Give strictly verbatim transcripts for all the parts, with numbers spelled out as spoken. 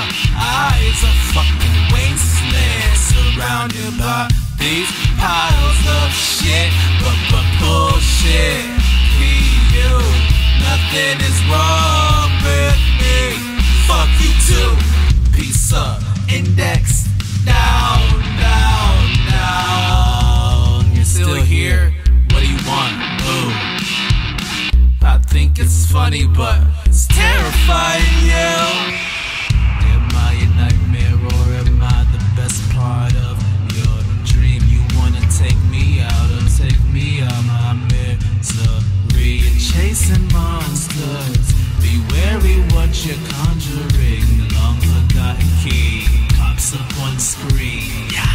eyes a fucking wasteland, surrounded by these piles of shit, but but bullshit. Be you, nothing is wrong with me. Fuck you too. Peace up. Index down, down, down. You're still here. What do you want? Ooh. I think it's funny, but it's terrifying, yeah. Am I a nightmare or am I the best part of your dream? You wanna take me out or take me out my misery? You're chasing monsters. Be wary what you're conjuring. The long forgotten key pops up on screen. Yeah.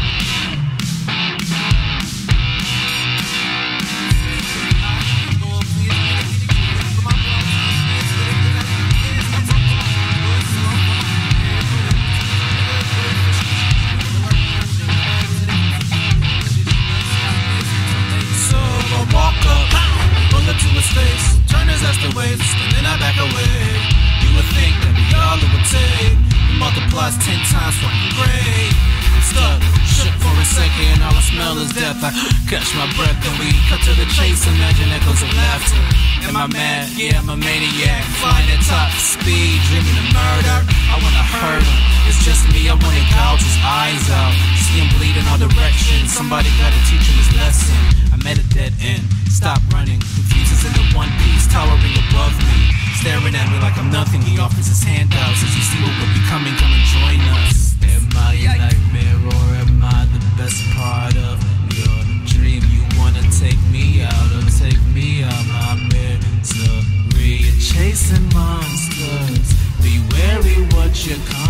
To his face, turn his ass to waste, and then I back away. You would think that we all it would take multiplies ten times fucking great. I'm stuck, shook for a second, all I smell is death. I catch my breath and we cut to the chase. Imagine echoes of laughter. Am I mad? Yeah, I'm a maniac. Flying at top speed, dreaming of murder. I wanna hurt him. It's just me, I wanna gouge his eyes out. See him bleed in all directions. Somebody gotta teach him his lesson. I'm at a dead end. Stop running. Confuses in the one piece, towering above me. Staring at me like I'm nothing. He offers his hand out. Says you see what we're becoming, come and join us. Am I a nightmare or am I the best part of your dream? You wanna take me out or take me out my misery? You're chasing monsters. Be wary what you're